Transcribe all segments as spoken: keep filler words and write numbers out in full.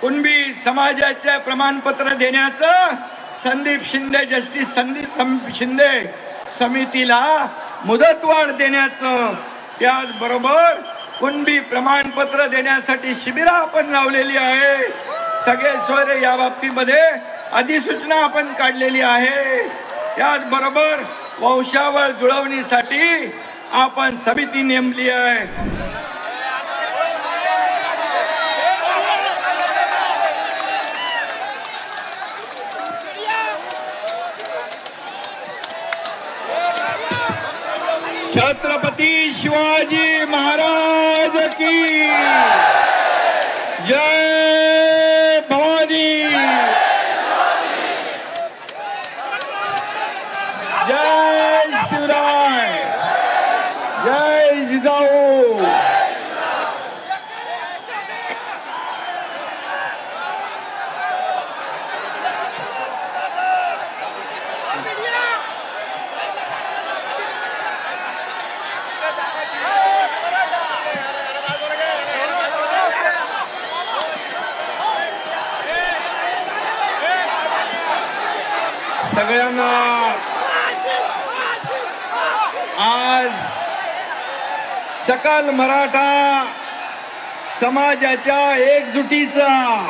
कुणबी समाजाचे प्रमाणपत्र देण्याचं संदीप शिंदे जस्टिस संदीप शिंदे समितीला मुदतवाढ देण्याचं, त्याचबरोबर कुणबी प्रमाणपत्र देण्यासाठी शिबिरं आपण लावलेली आहे. सगळे सोयरे या बाबतीमध्ये अधिसूचना आपण काढलेली आहे. त्याचबरोबर वंशावळ जुळवणीसाठी आपण समिती नेमली आहे. छत्रपती शिवाजी महाराज की जय भवानी, जय शिवराय, जय जिजाऊ. सगळ्यांना आज सकल मराठा समाजाच्या एकजुटीचा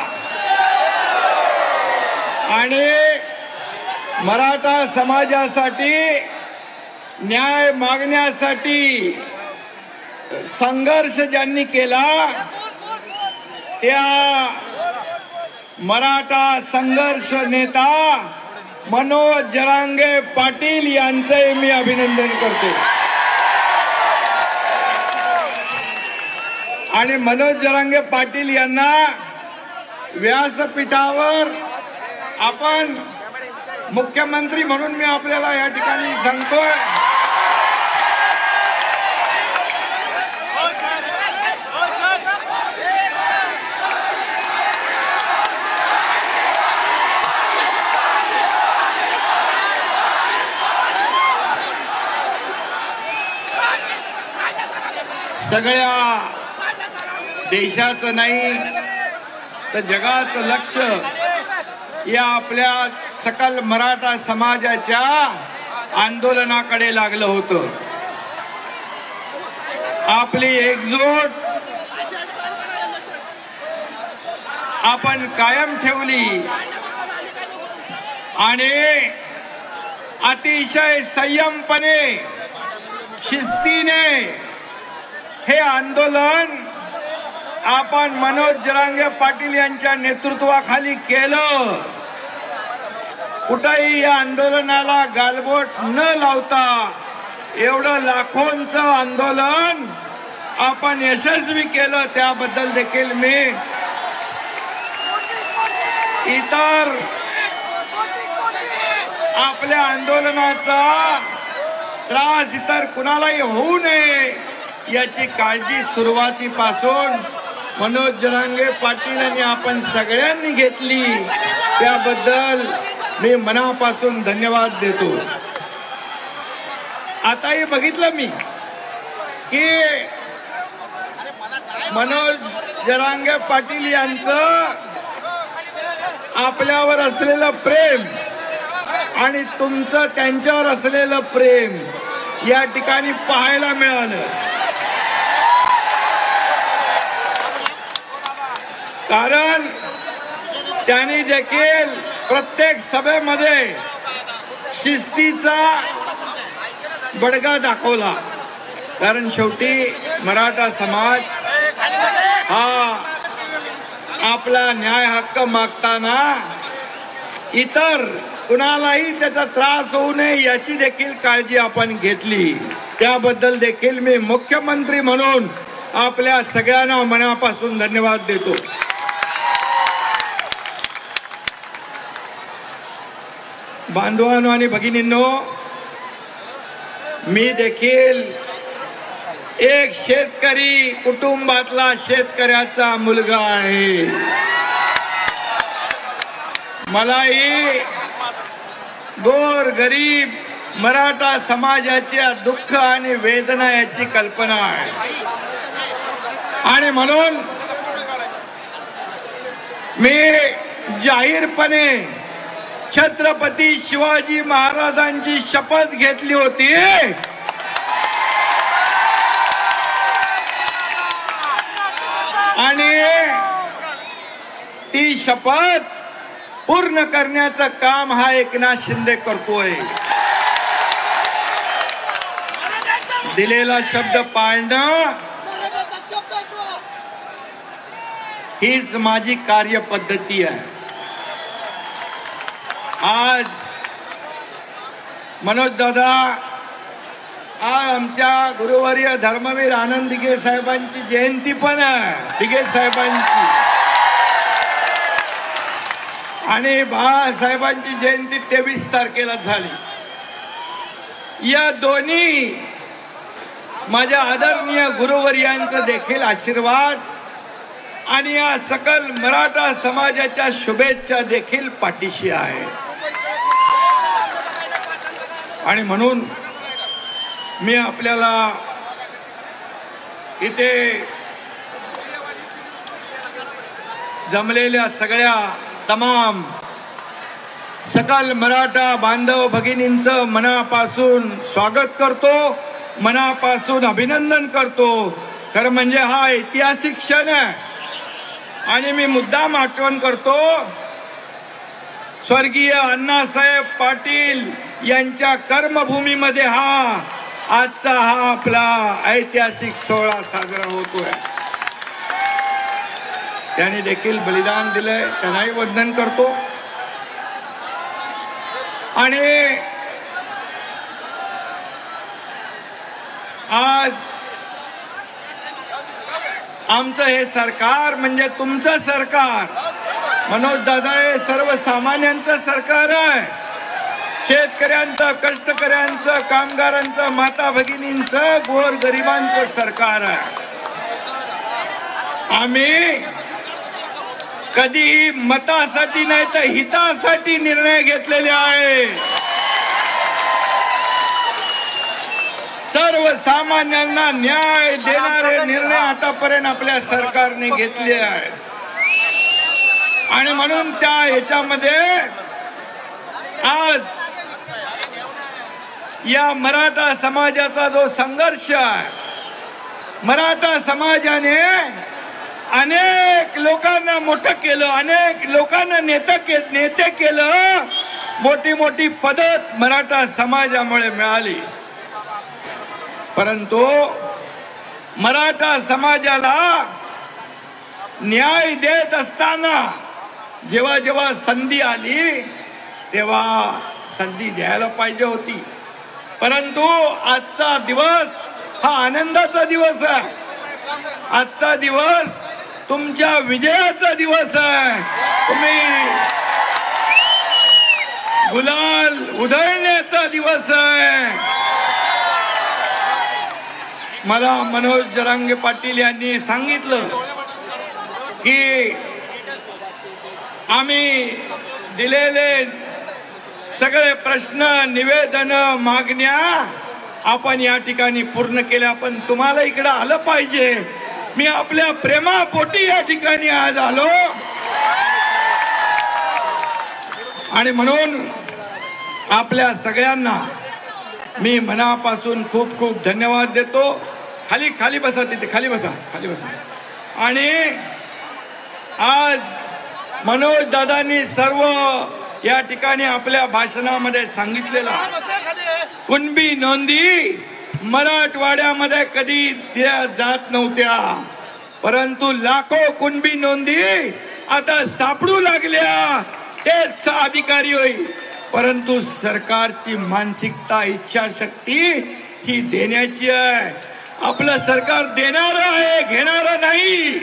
आणि मराठा समाजासाठी न्याय मागण्यासाठी संघर्ष ज्यांनी केला त्या मराठा संघर्ष नेता मनोज जरांगे पाटील यांचे मी अभिनंदन करतो. आणि मनोज जरांगे पाटील यांना व्यासपीठावर आपण मुख्यमंत्री म्हणून मी आपल्याला या ठिकाणी सांगतोय. सगळ्या देशाचं नाही तर जगाचं लक्ष या आपल्या सकल मराठा समाजाच्या आंदोलनाकडे लागलं होतं. आपली एकजूट आपण कायम ठेवली आणि अतिशय संयमपणे शिस्तीने हे आंदोलन आपण मनोज जरांगे पाटील यांच्या नेतृत्वाखाली केलं. कुठेही या आंदोलनाला गालबोट न लावता एवढं लाखोंचं आंदोलन आपण यशस्वी केलं, त्याबद्दल देखील मी इतर आपल्या आंदोलनाचा त्रास इतर कुणालाही होऊ नये याची काळजी सुरुवातीपासून मनोज जरांगे पाटील आणि आपण सगळ्यांनी घेतली, त्याबद्दल मी मनापासून धन्यवाद देतो. आताही बघितलं मी की मनोज जरांगे पाटील यांचं आपल्यावर असलेलं प्रेम आणि तुमचं त्यांच्यावर असलेलं प्रेम या ठिकाणी पाहायला मिळालं. कारण त्यांनी देखील प्रत्येक सभेमध्ये शिस्तीचा बडगा दाखवला. कारण शेवटी मराठा समाज हा आपला न्याय हक्क मागताना इतर कुणालाही त्याचा त्रास होऊ नये याची देखील काळजी आपण घेतली. त्याबद्दल देखील मी मुख्यमंत्री म्हणून आपल्या सगळ्यांना मनापासून धन्यवाद देतो. बांधवांनो आणि भगिनींनो, मी देखील एक शेतकरी कुटुंबातला शेतकऱ्याचा मुलगा आहे. मलाही गोर गरीब मराठा समाजाच्या दुःख आणि वेदना याची कल्पना आहे. आणि म्हणून मी जाहीरपणे छत्रपती शिवाजी महाराजांची शपथ घेतली होती आणि ती शपथ पूर्ण करण्याचं काम हा एकनाथ शिंदे करतोय। दिलेला शब्द पाळणं हीच माझी कार्यपद्धती आहे। आज मनोज दादा, आज आमच्या गुरुवर्य धर्मवीर आनंद दिघे साहेबांची जयंती पण आहे, दिघे साहेबांची, आणि बाळासाहेबांची जयंती तेवीस तारखेला झाली। या दोन्ही माझ्या आदरणीय गुरुवर्यांचा देखील आशीर्वाद आणि या सकल मराठा समाजाच्या शुभेच्छा देखील पाठीशी आहे। आणि म्हणून मी आपल्याला इथे जमलेल्या सगळ्या तमाम सकल मराठा बांधव भगिनींचं मनापासून स्वागत करतो, मनापासून अभिनंदन करतो। खरं म्हणजे हा ऐतिहासिक क्षण आहे आणि मी मुद्दाम आठवण करतो स्वर्गीय अण्णासाहेब पाटील यांच्या कर्मभूमीमध्ये हा आजचा हा आपला ऐतिहासिक सोहळा साजरा होतोय। त्यांनी देखील बलिदान दिलंय, त्यांनाही वंदन करतो। आणि आज आमचं हे सरकार म्हणजे तुमचं सरकार, मनोज दादा, हे सर्वसामान्यांचं सरकार आहे। शेतकऱ्यांचं, कष्टकऱ्यांचं, कामगारांचं, माता भगिनींचं, गोर गरिबांचं सरकार आहे। आम्ही कधी मतासाठी नाही तर हितासाठी निर्णय घेतलेले आहे। सर्वसामान्यांना न्याय देणारे निर्णय आतापर्यंत आपल्या सरकारने घेतले आहेत आणि म्हणून त्या ह्याच्यामध्ये आज या मराठा समाजाचा जो संघर्ष आहे, मराठा समाजाने अनेक लोकांना मोठं केलं, अनेक लोकांना नेते के नेते केलं, मोठी मोठी पदं मराठा समाजामुळे मिळाली। परंतु मराठा समाजाला न्याय देत असताना जेव्हा जेव्हा संधी आली तेव्हा संधी द्यायला पाहिजे होती। परंतु आजचा दिवस हा आनंदाचा दिवस आहे, आजचा दिवस तुमच्या विजयाचा दिवस आहे। तुम्ही गुलाल उधळण्याचा दिवस आहे। मला मनोज जरांगे पाटील यांनी सांगितलं की आम्ही दिलेले सगळे प्रश्न, निवेदन, मागण्या आपण या ठिकाणी पूर्ण केल्या, पण तुम्हाला इकडे आलं पाहिजे। मी आपल्या प्रेमापोटी या ठिकाणी आज आलो आणि म्हणून आपल्या सगळ्यांना मी मनापासून खूप खूप धन्यवाद देतो। खाली खाली बसा, तिथे खाली बसा, खाली बसा। आणि आज मनोज दादांनी सर्व या ठिकाणी आपल्या भाषणामध्ये सांगितलेला, कुणबी नोंदी मराठवाड्यामध्ये कधी दिल्या जात नव्हत्या, परंतु लाखो कुणबी नोंदी आता सापडू लागल्या, तेच अधिकारी होईल। परंतु सरकारची मानसिकता, इच्छाशक्ती ही देण्याची आहे। आपलं सरकार देणार आहे, घेणार नाही।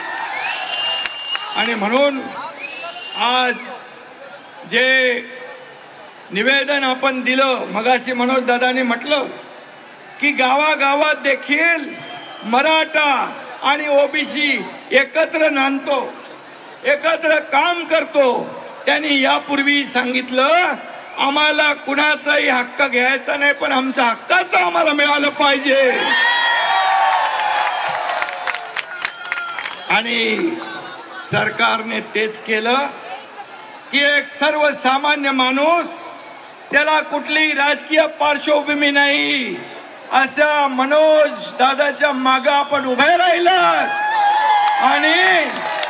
आणि म्हणून आज जे निवेदन आपण दिलं, मगाशी मनोज दादांनी म्हटलं की गावागावात देखील मराठा आणि ओबीसी एकत्र नांदतो, एकत्र काम करतो। त्यांनी यापूर्वी सांगितलं आम्हाला कुणाचाही हक्क घ्यायचा नाही, पण आमच्या हक्काचं आम्हाला मिळालं पाहिजे। आणि सरकारने तेच केलं की एक सर्वसामान्य माणूस, त्याला कुठली राजकीय पार्श्वभूमी नाही, अशा मनोज दादाच्या मागे आपण उभे राहिला आणि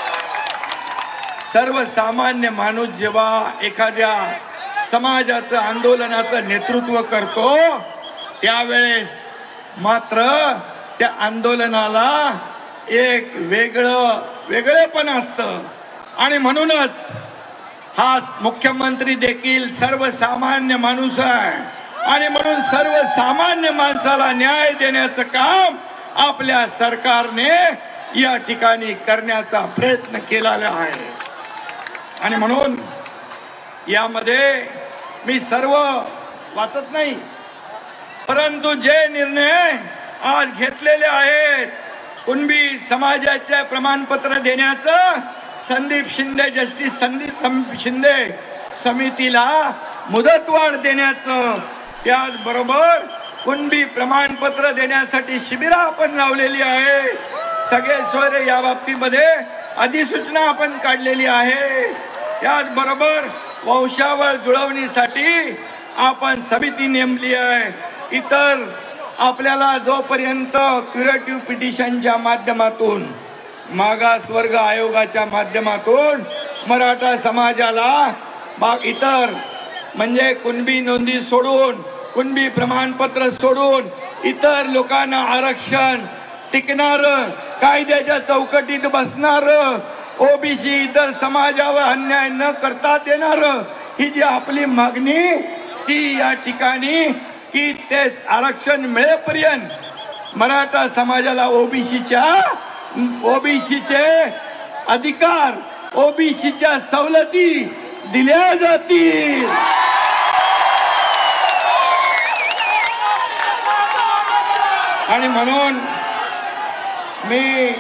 सर्वसामान्य माणूस जेव्हा एखाद्या समाजाचं आंदोलनाचं नेतृत्व करतो त्यावेळेस मात्र त्या आंदोलनाला एक वेगळं वेगळेपण असतं आणि म्हणूनच हा मुख्यमंत्री देखील सर्वसामान्य माणूस आहे आणि म्हणून सर्वसामान्य माणसाला न्याय देण्याचं काम आपल्या सरकारने या ठिकाणी करण्याचा प्रयत्न केलेला आहे आणि म्हणून यामध्ये मी सर्व वाचत नाही, परंतु जे निर्णय आज घेतलेले आहेत, कुणबी समाजाचे प्रमाणपत्र देण्याचं संदीप शिंदे जस्टिस संदीप शिंदे समितीला मुदतवाढ देण्याचं, त्याचबरोबर कुणबी प्रमाणपत्र देण्यासाठी शिबिरा आपण लावलेली आहे, सगळे सोयरे या बाबतीमध्ये अधिसूचना आपण काढलेली आहे, त्याचबरोबर वंशावळ जुळवणीसाठी आपण समिती नेमली आहे, इतर आपल्याला जोपर्यंत क्युरेटिव्ह पिटिशनच्या माध्यमातून मागासवर्ग आयोगाच्या माध्यमातून मराठा समाजाला बाग इतर म्हणजे कुणबी नोंदी सोडून कुणबी प्रमाणपत्र सोडून इतर लोकांना आरक्षण टिकणार, कायद्याच्या चौकटीत बसणार, ओबीसी इतर समाजावर अन्याय न करता देणार, ही जी आपली मागणी ती या ठिकाणी की ते आरक्षण मिळेपर्यंत मराठा समाजाला ओबीसीच्या ओबीसीचे अधिकार, ओबीसीच्या सवलती दिल्या जातील आणि म्हणून मी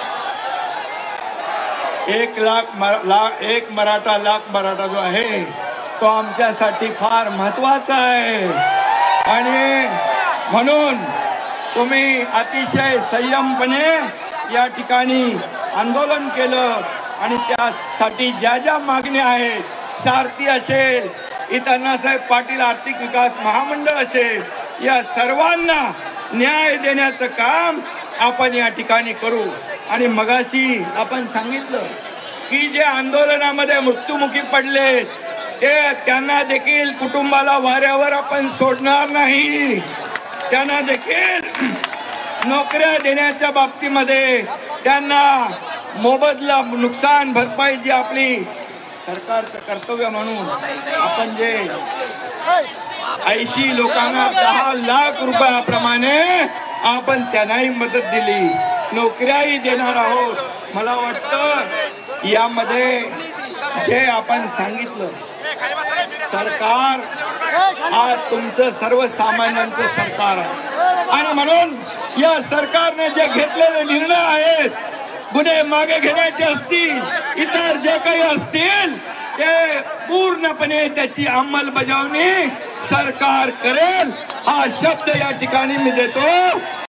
एक लाख ला, एक मराठा लाख मराठा जो आहे तो आमच्यासाठी फार महत्वाचा आहे आणि म्हणून तुम्ही अतिशय संयमपणे या ठिकाणी आंदोलन केलं आणि त्यासाठी ज्या ज्या मागण्या आहेत, सारथी असेल, इतर अण्णासाहेब पाटील आर्थिक विकास महामंडळ असेल, या सर्वांना न्याय देण्याचं काम आपण या ठिकाणी करू आणि मगाशी आपण सांगितलं की जे आंदोलनामध्ये मृत्युमुखी पडले ते त्यांना देखील कुटुंबाला वाऱ्यावर आपण सोडणार नाही, त्यांना देखील नोकऱ्या देण्याच्या बाबतीमध्ये त्यांना मोबदला नुकसान भरपाई जी आपली सरकारचं कर्तव्य म्हणून आपण जे ऐंशी लोकांना दहा लाख रुपयाप्रमाणे आपण त्यांनाही मदत दिली, नोकऱ्याही देणार आहोत. मला वाटतं यामध्ये जे आपण सांगितलं सरकार हा तुमचं सर्वसामान्यांचं सरकार आहे आणि म्हणून या सरकारने जे घेतलेले निर्णय आहेत, गुन्हे मागे घेण्याचे असतील, इतर जे काही असतील ते पूर्णपणे त्याची अंमलबजावणी सरकार करेल हा शब्द या ठिकाणी मी देतो.